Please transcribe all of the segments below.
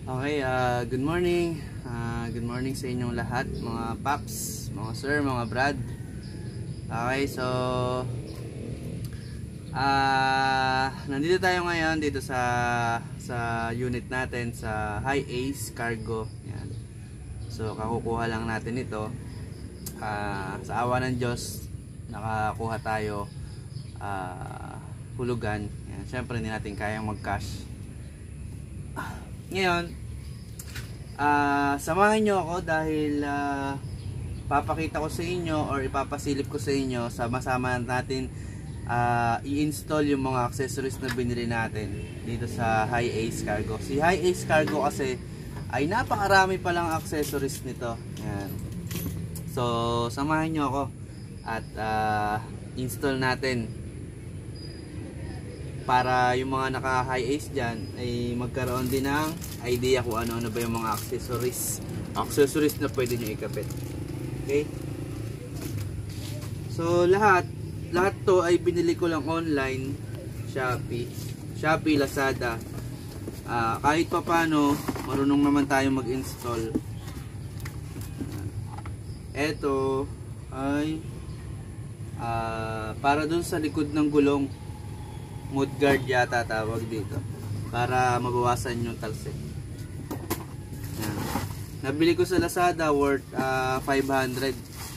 Okay, good morning. Good morning sa inyong lahat, mga paps, mga sir, mga brad. Okay, so nandito tayo ngayon dito sa unit natin sa High Ace Cargo. Yan. So kakukuha lang natin ito. Sa awa ng Diyos, nakakuha tayo hulugan. Yan. Siyempre hindi natin kayang mag-cash. Ngayon, samahan nyo ako dahil papakita ko sa inyo or ipapasilip ko sa inyo, sama-sama natin i-install yung mga accessories na binili natin dito sa High Ace Cargo. Si High Ace Cargo kasi ay napakarami palang accessories nito. Yan. So samahan nyo ako at install natin para yung mga naka High Ace dyan ay magkaroon din ng idea kung ano-ano ba yung mga accessories na pwede nyo ikabit. Okay, so lahat to ay binili ko lang online, Shopee, Lazada. Kahit pa paano marunong naman tayo mag-install. Eto ay para dun sa likod ng gulong, mudguard yata tawag dito, para mabawasan yung talsik. Yan. Nabili ko sa Lazada, worth 500.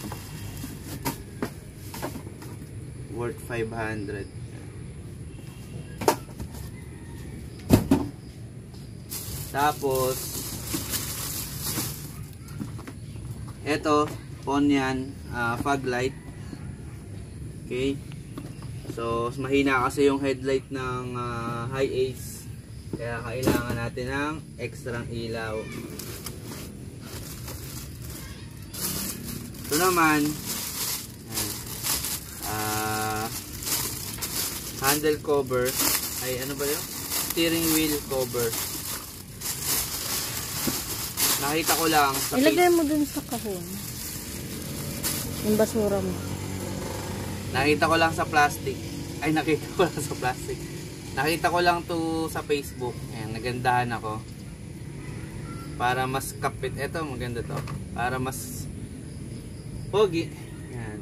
Worth 500. Tapos eto, phone yan, fog light. Okay. So mahina kasi yung headlight ng High Ace, kaya kailangan natin ng extrang ilaw. Ito naman handle cover, ay ano ba yun? Steering wheel cover. Nakita ko lang sa ilagay mo dun sa kahon yung basura mo. Nakita ko lang sa plastic. Nakita ko lang to sa Facebook. Ayan, nagandahan ako. Para mas kapit. Ito, maganda to. Para mas pogi. Ayan.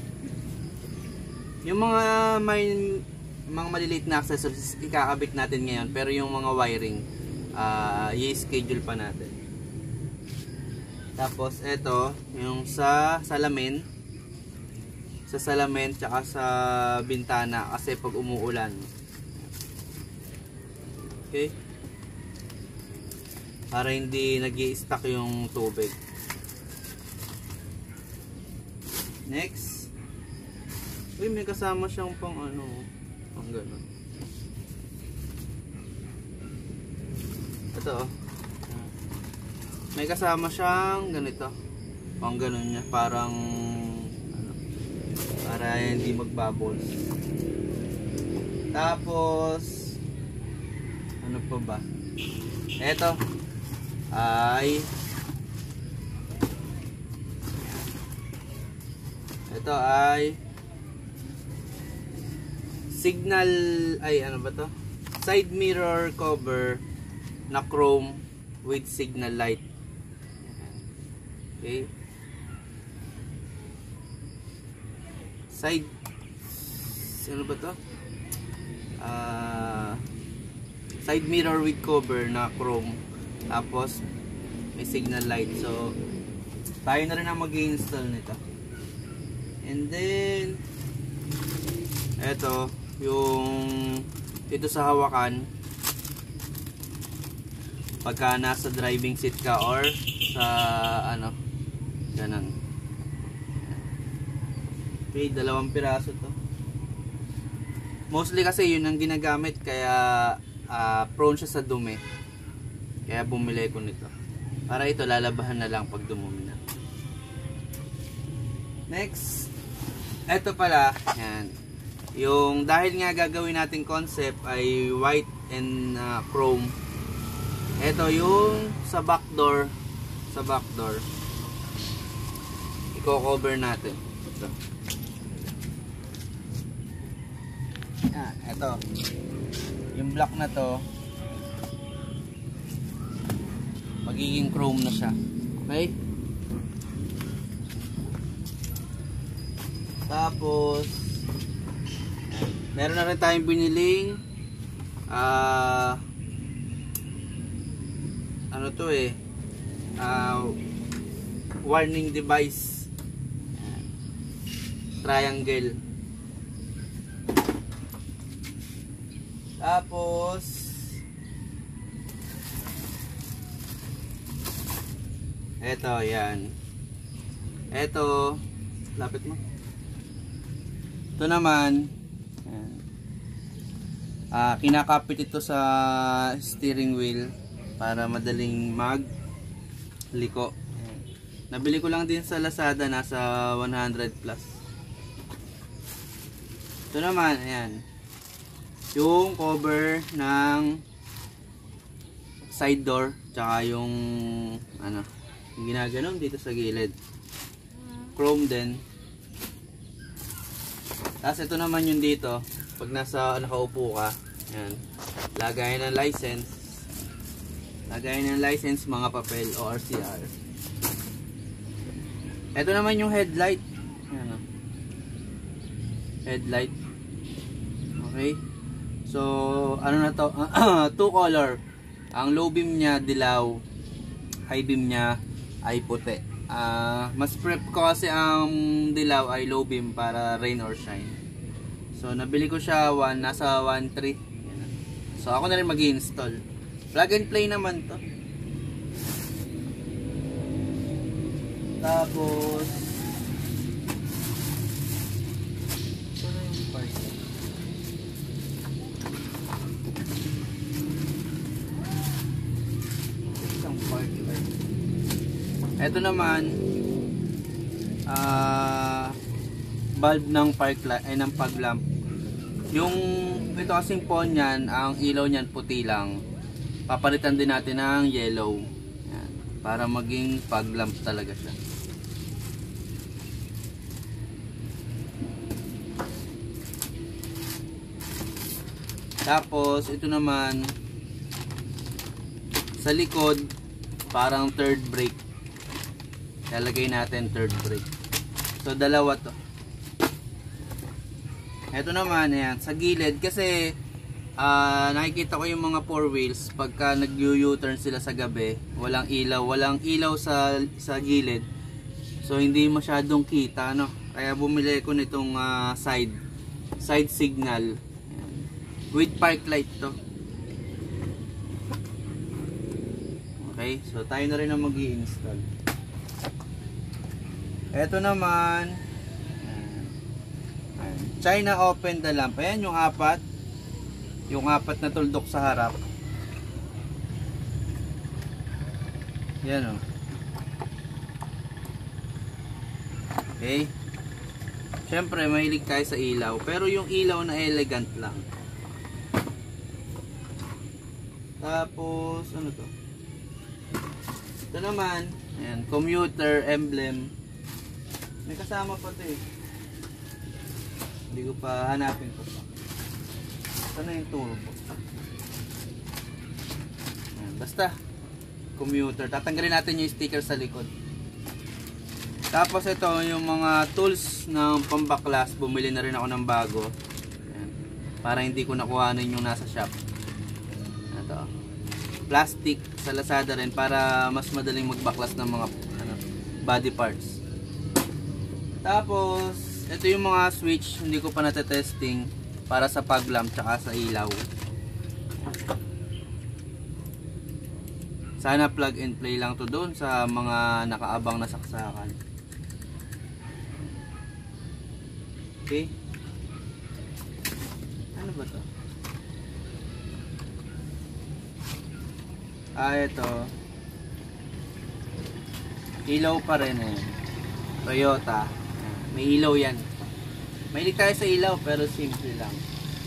Yung mga maliliit na accessories ikakabit natin ngayon. Pero yung mga wiring, i-schedule pa natin. Tapos ito, yung sa salamin. Sa salamin tsaka sa bintana kasi pag umuulan. Okay? Para hindi nag-i-stuck yung tubig. Next. Uy, may kasama siyang pang ano, pang gano'n. Ito oh. May kasama siyang ganito. Pang gano'n niya, parang para hindi magbubbles. Tapos ano pa ba? Ito ay signal, ay ano ba to? Side mirror cover na chrome with signal light. Okay. Side, ano ba to? Side mirror with cover na chrome, tapos may signal light. So tayo na rin ang mag-i-install nito. And then eto yung ito sa hawakan pagka nasa driving seat ka or sa ano ganun. Okay, 2 piraso to. Mostly kasi yun ang ginagamit, kaya prone siya sa dumi. Kaya bumili ko nito. Para ito lalabahan na lang pag dumumi na. Next, eto pala, yan. Yung dahil nga gagawin nating concept ay white and chrome. Eto yung sa back door, i-cover natin. Ito. Ito yung block na to magiging chrome na siya. Okay? Tapos meron na rin tayong biniling ano to warning device. Triangle. Tapos eto, yan. Eto, lapit mo. Ito naman, kinakapit ito sa steering wheel para madaling magliko. Nabili ko lang din sa Lazada, nasa 100 plus. Ito naman, ayan, yung cover ng side door, tsaka yung ano, yung ginaganon dito sa gilid, chrome din. Tapos ito naman yung dito, pag nasa nakaupo ka, yan, lagay ng license, mga papel o RCR. Ito naman yung headlight. Yan, headlight. Okay. So, ano na to? Two color. Ang low beam niya dilaw, high beam niya ay puti. Mas prep ko kasi ang dilaw ay low beam para rain or shine. So nabili ko siya nasa 1.3. So ako na rin mag-i-install. Plug and play naman to. Tapos ito na yung part. Isang part. Ito naman bulb ng ng fog lamp. Yung ito kasing phone niyan, ang ilaw niyan puti lang. Papalitan din natin ng yellow. Yan, para maging fog lamp talaga siya. Tapos ito naman sa likod, parang third brake. Lalagay natin third brake. So dalawa to. Ito naman, ayan, sa gilid kasi nakikita ko yung mga four wheels pagka nag-U-turn sila sa gabi, walang ilaw sa gilid. So hindi masyadong kita, no? Kaya bumili ko nitong side signal. Ayan. With park light to. Okay, so tayo na rin ang mag-i-install. Ito naman, China open the lamp. Ayan yung apat na tuldok sa harap. Yan o. Okay. Siyempre mahilig tayo sa ilaw, pero yung ilaw na elegant lang. Tapos ano to? Ito naman, ayan, commuter emblem. May kasama pa to eh. Hindi ko pa hanapin ko pa. Saan na yung turbo? Ayan, basta commuter. Tatanggalin natin yung sticker sa likod. Tapos ito yung mga tools ng pambaklas. Bumili na rin ako ng bago. Ayan, para hindi ko nakuhanin yung nasa shop. Ito, plastic sa Lazada rin para mas madaling magbaklas ng mga body parts. Tapos ito yung mga switch, hindi ko pa natetesting para sa fog lamp tsaka sa ilaw. Sana plug and play lang to doon sa mga nakaabang na saksakan. Okay. Ano ba to? Ito. Ilaw pa rin eh. Toyota. May ilaw yan. Mahilig tayo sa ilaw pero simple lang.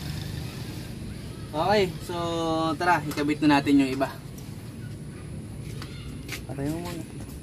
Okay, so tara, ikabit na natin yung iba. Patay mo muna.